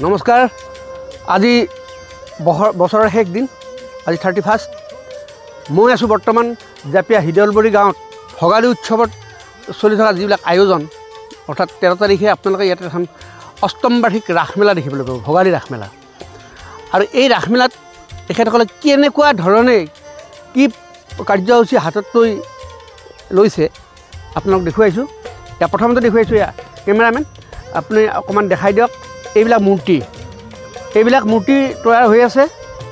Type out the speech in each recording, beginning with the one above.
নমস্কাৰ। আজি বছৰৰ শেষ দিন, আজি 31। মই আছোঁ বৰ্তমান জাপিয়া হিদলবৰী গাঁৱত ভোগালী উৎসৱত চলি থকা যিবিলাক আয়োজন, অৰ্থাৎ 13 তাৰিখে আপোনালোকে ইয়াতে এখন অষ্টম বাৰ্ষিক ৰাসমেলা দেখিবলৈ পাব, ভোগালী ৰাসমেলা। আৰু এই ৰাসমেলাত তেখেতসকলে কেনেকুৱা ধৰণে কি কাৰ্যসূচী হাতত লৈছে আপোনালোক দেখুৱাইছোঁ। এতিয়া প্ৰথমতে দেখুৱাইছোঁ, কেমেৰামেন আপুনি অকণমান দেখাই দিয়ক। এইবিলাক মূৰ্তি তৈয়াৰ হৈ আছে।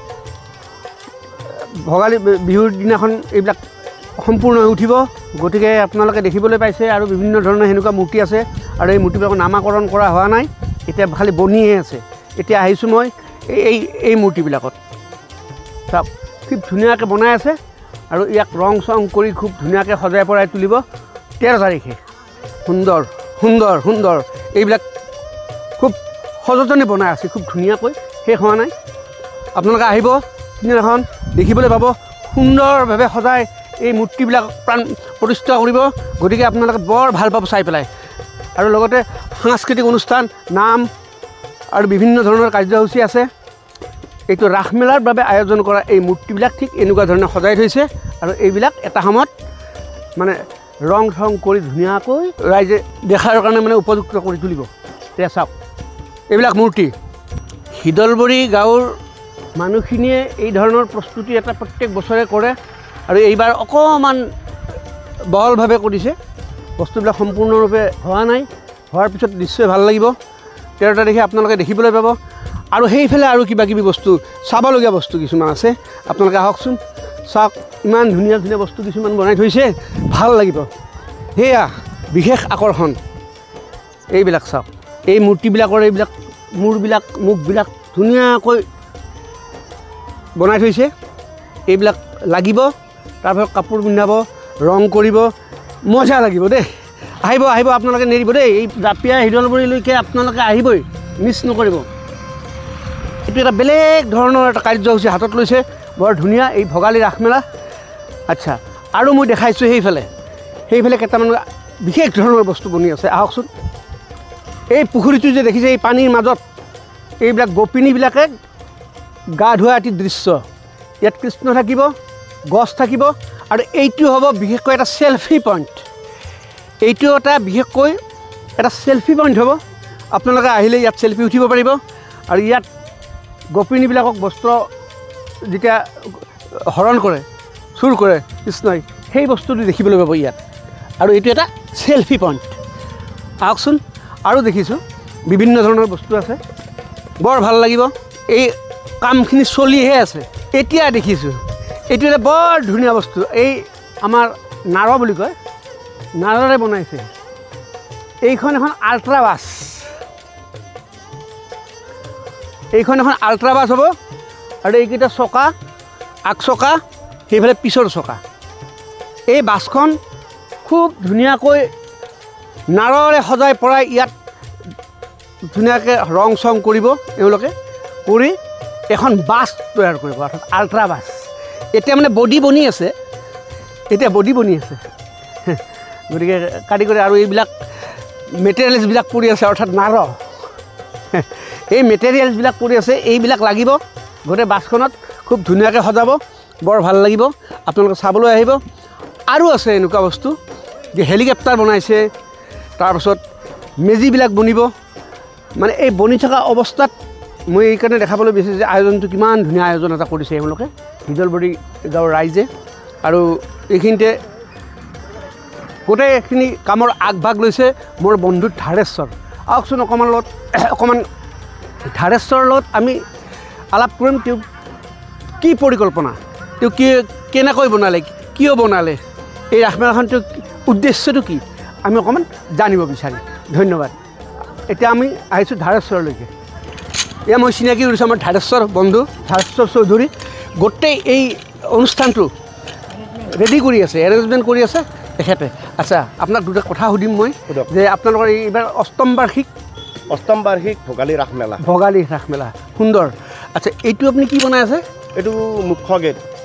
ভোগালী বিহুৰ দিনাখন এইবিলাক সম্পূৰ্ণ হৈ উঠিব, গতিকে আপোনালোকে দেখিবলৈ পাইছে। আৰু বিভিন্ন ধৰণৰ সেনেকুৱা মূৰ্তি আছে, আৰু এই মূৰ্তিবিলাকৰ নামাকৰণ কৰা হোৱা নাই, এতিয়া খালি বনিহে আছে। এতিয়া আহিছোঁ মই এই মূৰ্তিবিলাকত, চাওক খুব ধুনীয়াকৈ বনাই আছে, আৰু ইয়াক ৰং চং কৰি খুব ধুনীয়াকৈ সজাই পৰাই তুলিব 13 তাৰিখে। সুন্দৰ সুন্দৰ সুন্দৰ এইবিলাক খুব সযতনে বনাই আছে, খুব ধুনীয়াকৈ, শেষ হোৱা নাই। আপোনালোকে আহিব, সিদিনাখন দেখিবলৈ পাব সুন্দৰভাৱে সজাই এই মূৰ্তিবিলাক প্ৰাণ প্ৰতিষ্ঠা কৰিব। গতিকে আপোনালোকে বৰ ভাল পাব চাই পেলাই। আৰু লগতে সাংস্কৃতিক অনুষ্ঠান, নাম আৰু বিভিন্ন ধৰণৰ কাৰ্যসূচী আছে। এইটো ৰাসমেলাৰ বাবে আয়োজন কৰা এই মূৰ্তিবিলাক ঠিক এনেকুৱা ধৰণে সজাই থৈছে, আৰু এইবিলাক এটা সময়ত মানে ৰং চং কৰি ধুনীয়াকৈ ৰাইজে দেখাৰ কাৰণে মানে উপযুক্ত কৰি তুলিব। এতিয়া চাওক এইবিলাক মূৰ্তি। হিদলবৰী গাঁৱৰ মানুহখিনিয়ে এই ধৰণৰ প্ৰস্তুতি এটা প্ৰত্যেক বছৰে কৰে, আৰু এইবাৰ অকণমান বহলভাৱে কৰিছে। বস্তুবিলাক সম্পূৰ্ণৰূপে হোৱা নাই, হোৱাৰ পিছত নিশ্চয় ভাল লাগিব। 13 তাৰিখে আপোনালোকে দেখিবলৈ পাব। আৰু সেইফালে আৰু কিবা কিবি বস্তু, চাবলগীয়া বস্তু কিছুমান আছে, আপোনালোকে আহকচোন চাওক। ইমান ধুনীয়া ধুনীয়া বস্তু কিছুমান বনাই থৈছে, ভাল লাগিব। সেয়া বিশেষ আকৰ্ষণ। এইবিলাক চাওক, এই মূৰ্তিবিলাকৰ এইবিলাক মূৰবিলাক, মুখবিলাক ধুনীয়াকৈ বনাই থৈছে। এইবিলাক লাগিব, তাৰপিছত কাপোৰ পিন্ধাব, ৰং কৰিব, মজা লাগিব দেই। আহিব আপোনালোকে নেৰিব দেই। এই জাপিয়া হিদলবৰীলৈকে আপোনালোকে আহিবই, মিছ নকৰিব। এইটো এটা বেলেগ ধৰণৰ এটা কাৰ্যসূচী হাতত লৈছে, বৰ ধুনীয়া এই ভোগালী ৰাসমেলা। আচ্ছা, আৰু মই দেখাইছোঁ সেইফালে কেইটামান বিশেষ ধৰণৰ বস্তু বনি আছে, আহকচোন। এই পুখুৰীটো যে দেখিছে, এই পানীৰ মাজত এইবিলাক গোপিনীবিলাকে গা ধোৱা এটি দৃশ্য। ইয়াত কৃষ্ণ থাকিব, গছ থাকিব, আৰু এইটো হ'ব বিশেষকৈ এটা চেলফি পইণ্ট। এইটো এটা বিশেষকৈ এটা চেলফি পইণ্ট হ'ব। আপোনালোকে আহিলে ইয়াত চেলফি উঠিব পাৰিব। আৰু ইয়াত গোপিনীবিলাকক বস্ত্ৰ যেতিয়া হৰণ কৰে, চুৰ কৰে কৃষ্ণই, সেই বস্তুটো দেখিবলৈ পাব ইয়াত। আৰু এইটো এটা চেলফি পইণ্ট। আহকচোন, আৰু দেখিছোঁ বিভিন্ন ধৰণৰ বস্তু আছে, বৰ ভাল লাগিব। এই কামখিনি চলিহে আছে। এতিয়া দেখিছোঁ এইটো এটা বৰ ধুনীয়া বস্তু। এই আমাৰ নাৰ বুলি কয়, নাৰেৰে বনাইছে। এইখন এখন আল্ট্ৰা বাছ। এইখন এখন আল্ট্ৰা বাছ হ'ব, আৰু এইকেইটা চকা, আগ চকা, সেইফালে পিছৰ চকা। এই বাছখন খুব ধুনীয়াকৈ নাৰেৰে সজাই পৰাই ইয়াত ধুনীয়াকৈ ৰং চং কৰিব এওঁলোকে, কৰি এখন বাছ তৈয়াৰ কৰিব, অৰ্থাৎ আল্ট্ৰা বাছ। এতিয়া মানে বডি বনি আছে, গতিকে কাৰিকৰী আৰু এইবিলাক মেটেৰিয়েলছবিলাক পৰি আছে, অৰ্থাৎ নাৰ, এই মেটেৰিয়েলছবিলাক পৰি আছে, এইবিলাক লাগিব গোটেই বাছখনত। খুব ধুনীয়াকৈ সজাব, বৰ ভাল লাগিব। আপোনালোকে চাবলৈ আহিব। আৰু আছে এনেকুৱা বস্তু যে হেলিকপ্টাৰ বনাইছে, তাৰপাছত মেজিবিলাক বনিব। মানে এই বনি থকা অৱস্থাত মই এইকাৰণে দেখাবলৈ বিচাৰিছোঁ যে আয়োজনটো কিমান ধুনীয়া আয়োজন এটা কৰিছে এওঁলোকে, হিদলবৰী গাঁৱৰ ৰাইজে। আৰু এইখিনিতে গোটেইখিনি কামৰ আগভাগ লৈছে মোৰ বন্ধু ধাৰেশ্বৰ। আহকচোন অকণমান ধাৰেশ্বৰৰ লগত আমি আলাপ কৰিম। তেওঁ কি পৰিকল্পনা, তেওঁ কেনেকৈ বনালে, কিয় বনালে, এই ৰাসমেলাখন তেওঁ উদ্দেশ্যটো কি, আমি অকণমান জানিব বিচাৰিম। ধন্যবাদ। এতিয়া আমি আহিছোঁ ধাৰেশ্বৰলৈকে। এয়া মই চিনাকি কৰিছোঁ আমাৰ ধাৰেশ্বৰ বন্ধু, ধাৰেশ্বৰ চৌধুৰী। গোটেই এই অনুষ্ঠানটো ৰেডি কৰি আছে, এৰেঞ্জমেণ্ট কৰি আছে তেখেতে। আচ্ছা, আপোনাক দুটা কথা সুধিম মই, যে আপোনালোকৰ এইবাৰ অষ্টম বাৰ্ষিক ভোগালী ৰাসমেলা। সুন্দৰ। আচ্ছা, এইটো আপুনি কি বনাই আছে? এইটো মুখ্য গেট,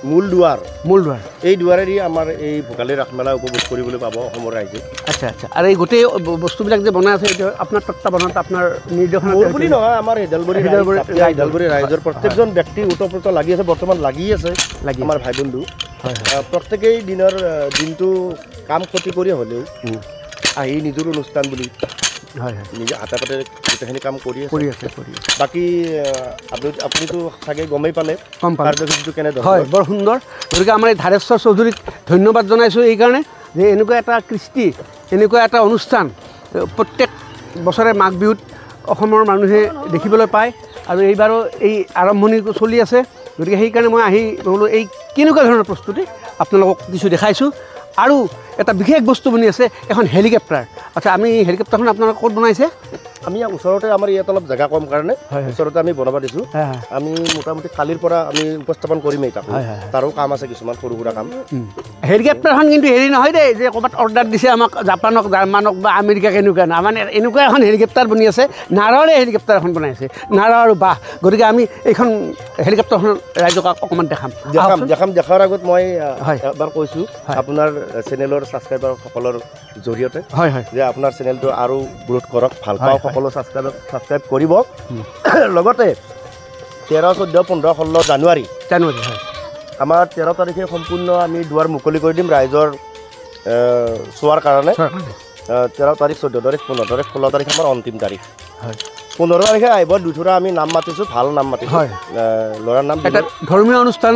মূল দুৱাৰ এই দুৱাৰেদি আমাৰ এই ভোগালী ৰাস মেলা উপভোগ কৰিবলৈ পাব অসমৰ ৰাইজে। আচ্ছা আচ্ছা। আৰু এই গোটেই বস্তুবিলাক যে বনাই আছে এইটো আপোনাৰ তত্ত্বাৱধানত আপোনাৰ নিৰ্দেশনা বুলি নহয়, আমাৰ হেদালবাৰী ৰাইজৰ প্ৰত্যেকজন ব্যক্তি ওতঃপ্ৰোত লাগি আছে, বৰ্তমান লাগি আছে আমাৰ ভাই বন্ধু। প্ৰত্যেকেই দিনটো কাম ক্ষতি কৰি হ'লেও আহি নিজৰ অনুষ্ঠান বুলি নিজে হাতে পাতে গোটেইখিনি কাম কৰি আছে। বাকী আপুনিতো চাগে গমেই পালে কাৰ্যসূচীটো কেনেদৰে। হয়, বৰ সুন্দৰ। গতিকে আমাৰ এই ধাৰেশ্বৰ চৌধুৰীক ধন্যবাদ জনাইছোঁ এইকাৰণে যে এনেকুৱা এটা কৃষ্টি, এনেকুৱা এটা অনুষ্ঠান প্ৰত্যেক বছৰে মাঘ বিহুত অসমৰ মানুহে দেখিবলৈ পায় আৰু এইবাৰো এই আৰম্ভণি চলি আছে। গতিকে সেইকাৰণে মই আহি বোলো এই কেনেকুৱা ধৰণৰ প্ৰস্তুতি আপোনালোকক কিছু দেখাইছোঁ। আৰু এটা বিশেষ বস্তু বনি আছে, এখন হেলিকপ্টাৰ। আচ্ছা, আমি হেলিকপ্টাৰখন আপোনালোকে ক'ত বনাইছে? আমি ওচৰতে, আমাৰ ইয়াত অলপ জেগা কম কাৰণে ওচৰতে আমি বনাব দিছোঁ। আমি মোটামুটি কালিৰ পৰা আমি উপস্থাপন কৰিমেই তাক, তাৰো কাম আছে কিছুমান সৰু সুৰা কাম। হেলিকপ্টাৰখন কিন্তু হেৰি নহয় দেই যে ক'ৰবাত অৰ্ডাৰ দিছে আমাক জাপানক, জাৰ্মানক বা আমেৰিকাক এনেকুৱা নহয়, মানে এনেকুৱা এখন হেলিকপ্টাৰ বনি আছে, নাৰৰে হেলিকপ্টাৰ এখন বনাইছে, নাৰ আৰু বাঁহ। গতিকে আমি এইখন হেলিকপ্টাৰখন ৰাইজক অকণমান দেখাৰ আগত মই এবাৰ কৈছোঁ আপোনাৰ চেনেলৰ ছাবস্ক্ৰাইবাৰসকলৰ জৰিয়তে যে আপোনাৰ চেনেলটো আৰু গ্ৰোথ কৰক, ভাল পাওঁ, সকলো ছাবস্ক্ৰাইব কৰিব। লগতে 13, 14, 15, 16 জানুৱাৰী আমাৰ 13 তাৰিখে সম্পূৰ্ণ আমি দুৱাৰ মুকলি কৰি দিম ৰাইজৰ চোৱাৰ কাৰণে। 13 তাৰিখ, 14 তাৰিখ, 15 তাৰিখ, 16 তাৰিখ আমাৰ অন্তিম তাৰিখ। 15 তাৰিখে আহিব দুথোৰা আমি নাম মাতিছোঁ, ভাল নাম মাতিছোঁ। ল'ৰাৰ নাম ধৰ্মীয় অনুষ্ঠান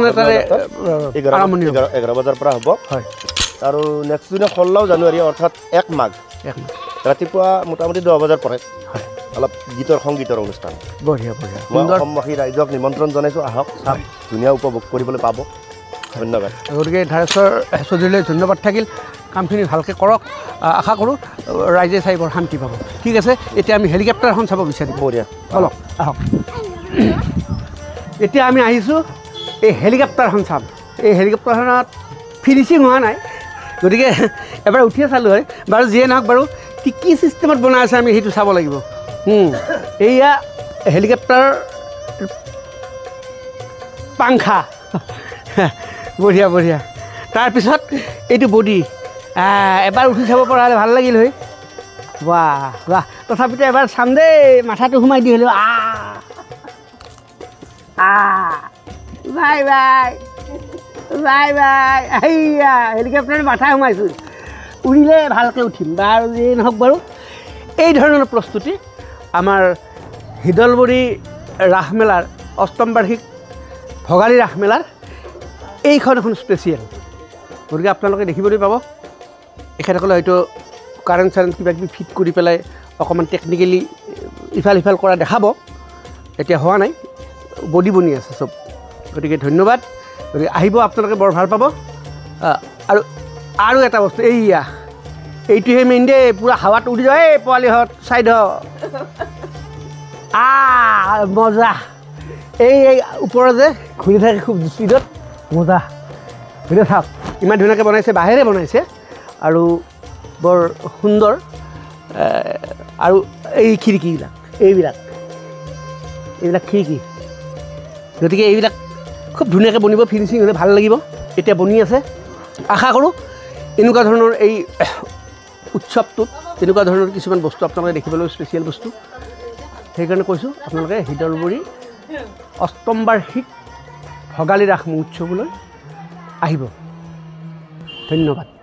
11 বজাৰ পৰা হ'ব। আৰু নেক্সট দিনা 16 জানুৱাৰী অৰ্থাৎ 1 মাঘ ৰাতিপুৱা মোটামুটি 10 বজাৰ পৰে অলপ সংগীতৰ অনুষ্ঠান। বঢ়িয়া। মই অসমবাসী ৰাইজক নিমন্ত্ৰণ জনাইছোঁ, আহক, চাওক, ধুনীয়া উপভোগ কৰিবলৈ পাব। ধন্যবাদ। গতিকে ধাৰেশ্বৰ চৌধুৰীলৈ ধন্যবাদ থাকিল। কামখিনি ভালকৈ কৰক, আশা কৰোঁ ৰাইজে চাই বৰ শান্তি পাব। ঠিক আছে, এতিয়া আমি হেলিকপ্টাৰখন চাব বিচাৰিম। বঢ়িয়া, বলক আহক। এতিয়া আমি আহিছোঁ এই হেলিকপ্টাৰখন চাম। এই হেলিকপ্টাৰখনত ফিনিচিং হোৱা নাই, গতিকে এবাৰ উঠিয়ে চালোঁ হয়। বাৰু যিয়ে নহওক, বাৰু কি ছিষ্টেমত বনাই আছে আমি সেইটো চাব লাগিব। এইয়া হেলিকপ্টাৰ পাংখা, বঢ়িয়া। তাৰপিছত এইটো বডি, এবাৰ উঠি চাব পৰা হ'লে ভাল লাগিল হয়। বাহ। তথাপিতো এবাৰ চাম দেই, মাথাটো সোমাই দি হ'লেও। বাই। এইয়া হেলিকপ্টাৰৰ মাথা সোমাইছোঁ, উৰিলে ভালকৈ উঠিম। বাৰু যিয়ে নহওক, বাৰু এই ধৰণৰ প্ৰস্তুতি আমাৰ হিদলবৰী ৰাসমেলাৰ 8ম বাৰ্ষিক ভোগালী ৰাসমেলাৰ এইখন এখন স্পেচিয়েল। গতিকে আপোনালোকে দেখিবলৈ পাব। এখেতসকলে হয়তো কাৰেণ্ট কিবা কিবি ফিট কৰি পেলাই অকণমান টেকনিকেলি ইফাল সিফাল কৰা দেখাব। এতিয়া হোৱা নাই, বডি বনি আছে চব। গতিকে ধন্যবাদ। গতিকে আহিব, আপোনালোকে বৰ ভাল পাব। আৰু এটা বস্তু, এইটোহে মেইন দেই, পূৰা হাৱাত উৰি যায়। এই পোৱালিহঁত চাইড মজা। এই ওপৰত যে ঘূৰি থাকে খুব স্পীডত, মজা। ভিডিঅ' চাওক, ইমান ধুনীয়াকৈ বনাইছে, বাঁহেৰে বনাইছে আৰু বৰ সুন্দৰ। আৰু এই খিৰিকীবিলাক, এইবিলাক খিৰিকী। গতিকে এইবিলাক খুব ধুনীয়াকৈ বনিব, ফিনিচিং হ'লে ভাল লাগিব। এতিয়া বনি আছে। আশা কৰোঁ এনেকুৱা ধৰণৰ এই উৎসৱটোত তেনেকুৱা ধৰণৰ কিছুমান বস্তু আপোনালোকে দেখিবলৈ, স্পেচিয়েল বস্তু। সেইকাৰণে কৈছোঁ আপোনালোকে হিদলবৰী 8ম বাৰ্ষিক ভোগালী ৰাস মহোৎসৱলৈ আহিব। ধন্যবাদ।